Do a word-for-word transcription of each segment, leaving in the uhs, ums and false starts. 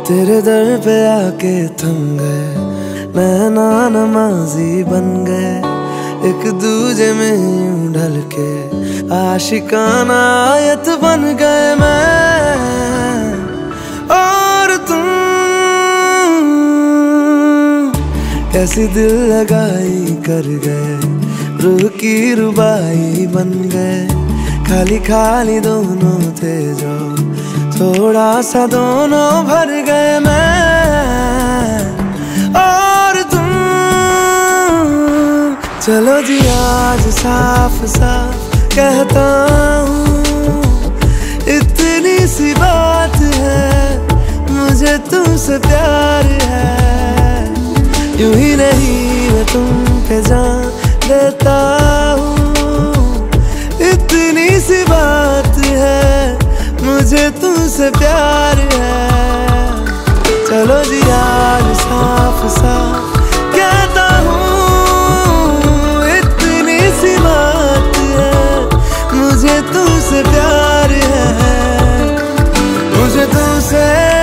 तेरे दर पे आके थम गए, नैना नमाजी बन गए, एक दूजे में यूं ढल के आशिकाना आयत बन गए मैं और तुम। कैसी दिल लगाई कर गए, रूह की रुबाई बन गए, खाली खाली दोनों थे जो थोड़ा सा दोनों भर गए मैं और तुम। चलो जी आज साफ साफ कहता हूँ, इतनी सी बात है, मुझे तुमसे प्यार है। यूं ही नहीं मैं तुम पे जान देता हूँ, इतनी सी बात है, मुझे तुमसे प्यार है। चलो जी आज साफ साफ कहता हूँ, इतनी सी बात है, मुझे तुमसे प्यार है, मुझे तुमसे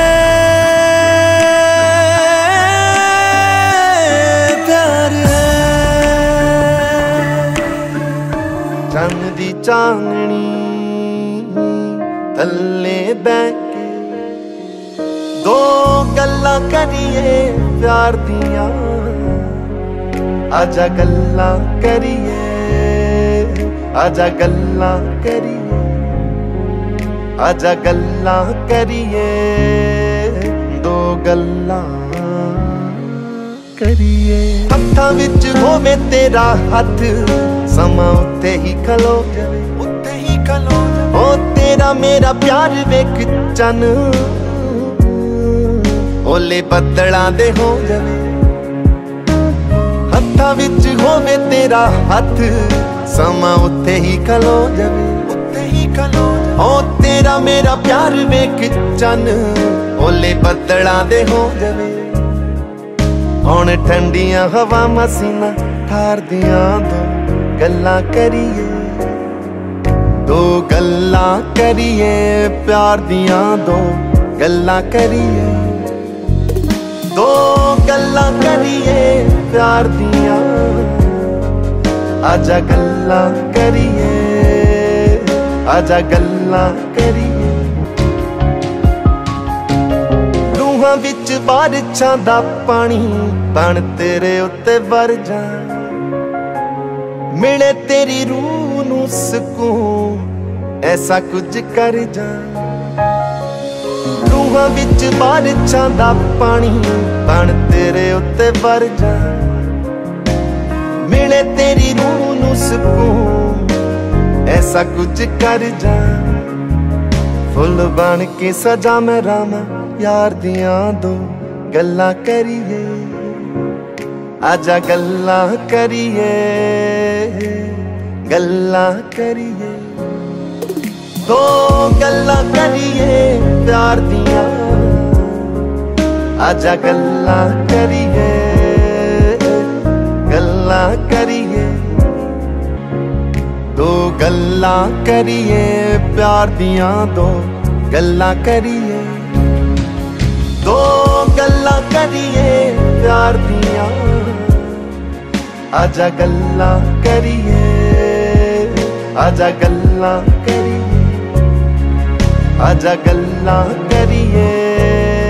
प्यार है। चंद दी चांदनी थल्ले बैके दो गल्लां करिए प्यार दियां, आजा गल्लां करिए, आजा गल्लां करिए, आजा गल्लां करिए, दो गल्लां करिए। हत्थां विच होवे तेरा हथ, समा उत्ते ही खलो जावे, उत्ते ही खलो जावे। ओ तेरा मेरा प्यार वेख चन ओले बदलां दे हो जावे। हत्थां विच होवे तेरा हथ, समा उत्ते ही खलो जावे, उत्ते ही खलो जावे। ओ तेरा मेरा प्यार वेख चन ओले बदलां दे हो जावे। हुण ठंडियां हवा मसीना ठार दियां दो गल्लां करिए, दो गल्लां करिए प्यार दियां, दो गल्लां करिए, दो गल्लां करिए प्यार दियां, आजा गल्लां करिए, आजा गल्लां करिए। रूहां विच बारिशां दा पानी बन तेरे उत्ते वर जा, मिले तेरी रूह नू सुकून ऐसा कुछ कर जा। रूहां विच बारिशां दा पानी बन तेरे उत्ते वर जा, मिले तेरी रूह नू सुकून ऐसा कुछ कर जा। फुल बन के सजा मैं रामा यार दियां, दो गल्लां करिए, आजा गल्लां करिए, गल्लां करिए, दो गल्लां करिए प्यार दियां, आजा गल्लां करिए, गल्लां करिए, दो गल्लां करिए प्यार दियां, दो गल्लां करिए, दो गल्लां करिए प्यार दियां, आजा गल्लां करिए, आजा गल्लां करिए, आजा गल्लां करिए।